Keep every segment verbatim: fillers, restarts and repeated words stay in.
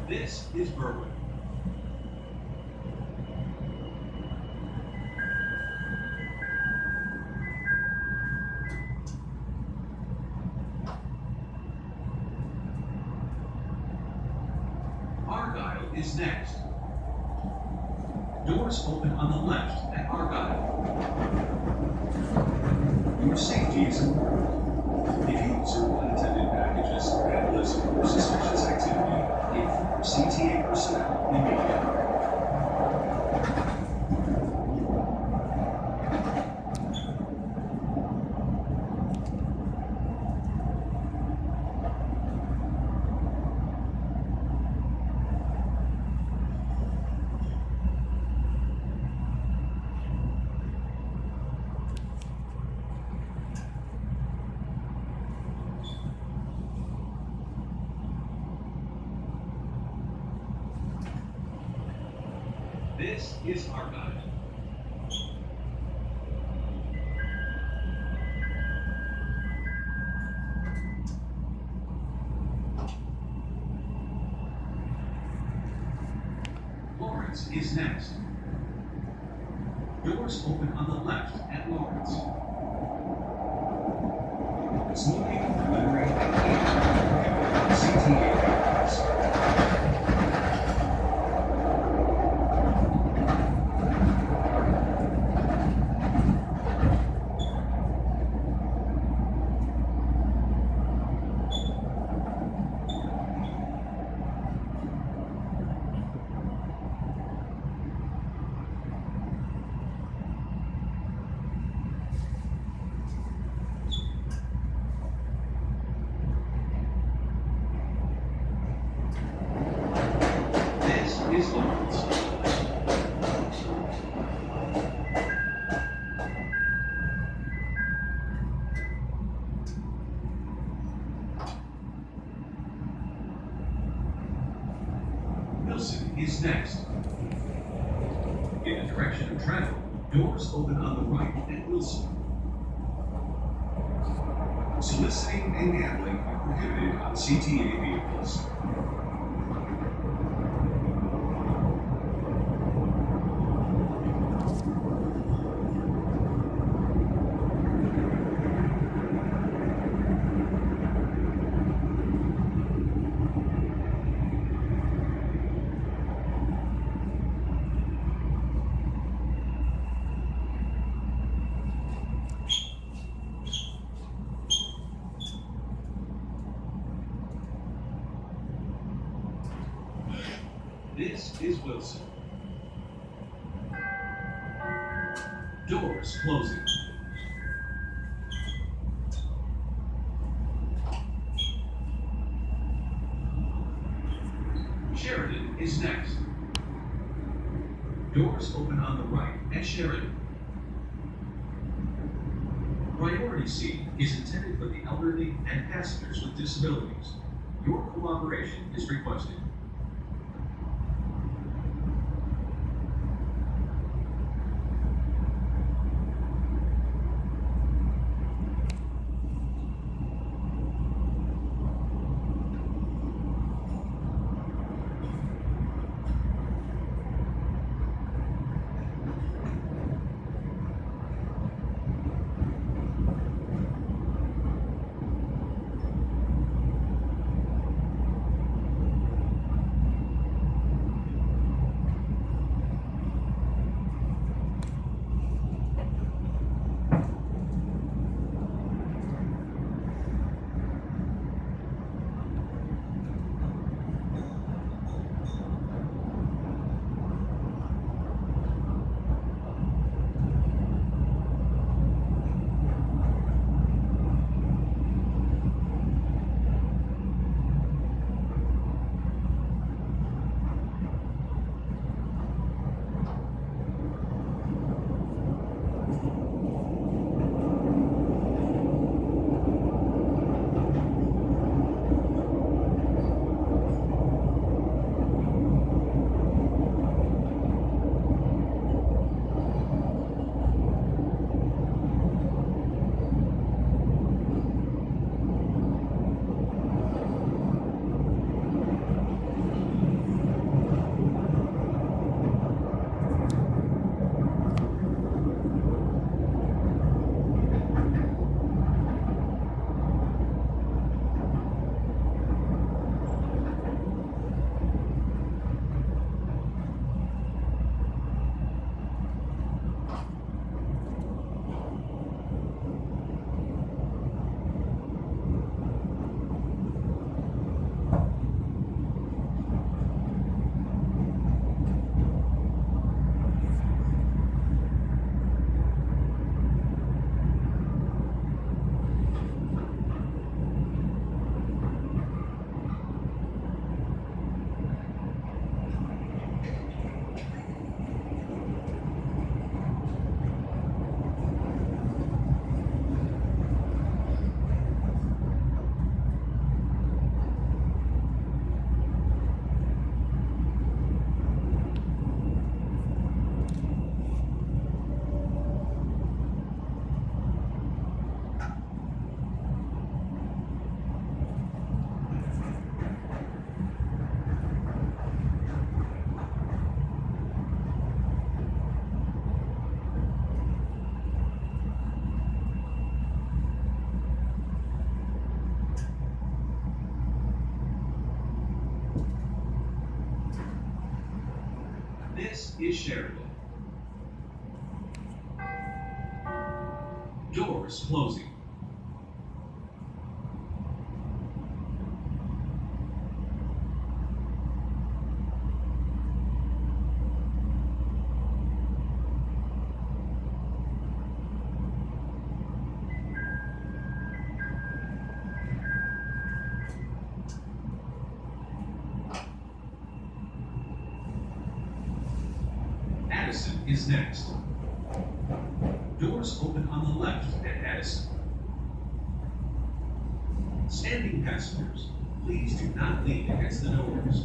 This is Berwyn. Argyle is next. Doors open on the left at Argyle. Your safety is important. If you observe unattended packages and listen for suspicious activity, inform C T A personnel immediately. This is Argyle. Lawrence is next. Doors open on the left at Lawrence. Smoking, littering, and eating. C T A vehicles. Is Lawrence. Wilson is next. In the direction of travel, doors open on the right at Wilson. Soliciting and gambling are prohibited on C T A vehicles. This is Wilson. Doors closing. Sheridan is next. Doors open on the right at Sheridan. Priority seat is intended for the elderly and passengers with disabilities. Your cooperation is requested. This is Sheridan. Doors closing. Addison is next. Doors open on the left at Addison. Standing passengers, please do not lean against the doors.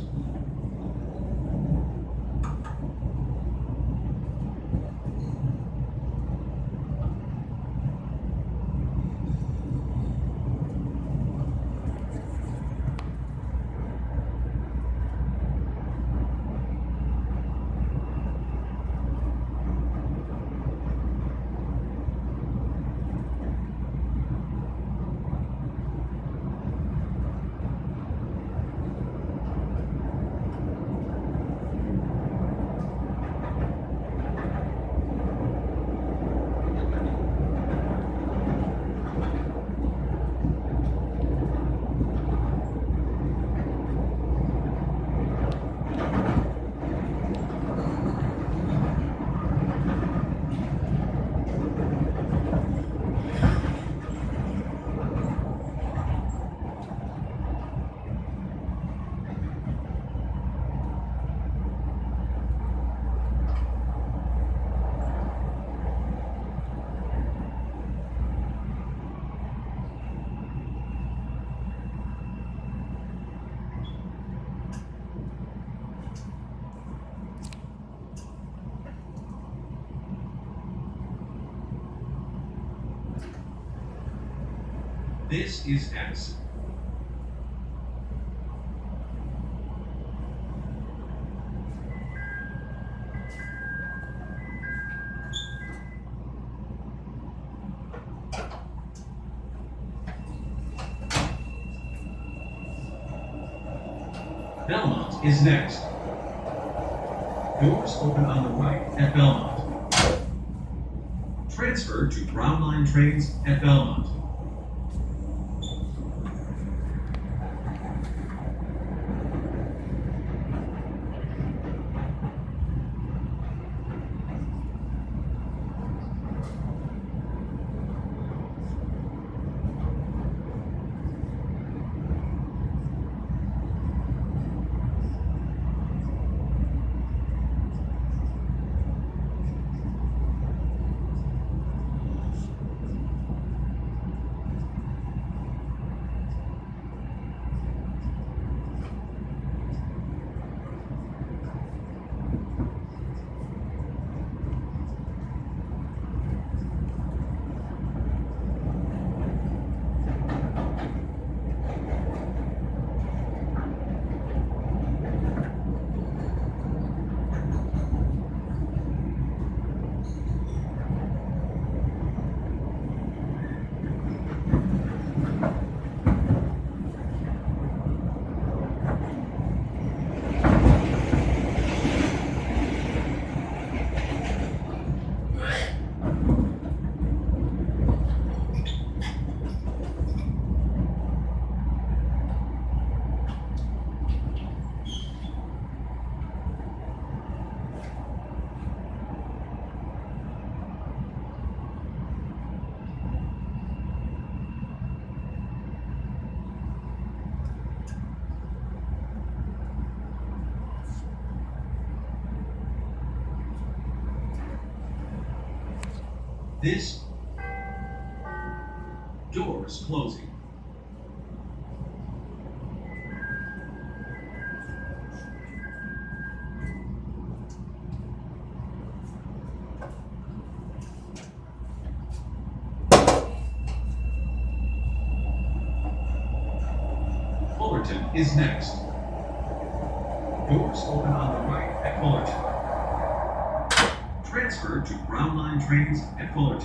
This is Addison. Belmont is next. Doors open on the right at Belmont. Transfer to Brown Line trains at Belmont. This doors closing. Fullerton is next. Doors open on the right at Fullerton. Transfer to Brown Line trains at Fullerton.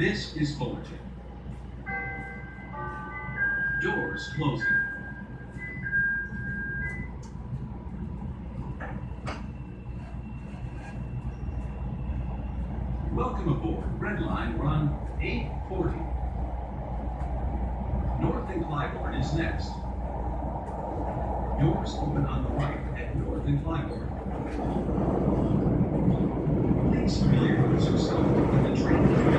This is Fullerton. Doors closing. Welcome aboard. Red line run eight forty. North and Clybourne is next. Doors open on the right at North and Clybourne. Please familiarize yourself with the train.